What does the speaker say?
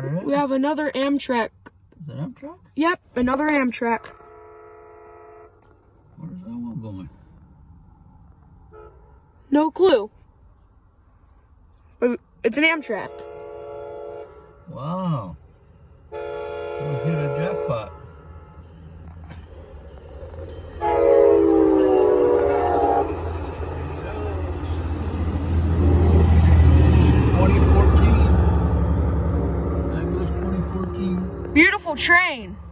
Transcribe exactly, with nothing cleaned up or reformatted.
There it is. We have another Amtrak. Is it Amtrak? Yep, another Amtrak. Where's that one going? No clue. But it's an Amtrak. Wow. We hit a jackpot. twenty fourteen. That goes twenty fourteen. Beautiful train.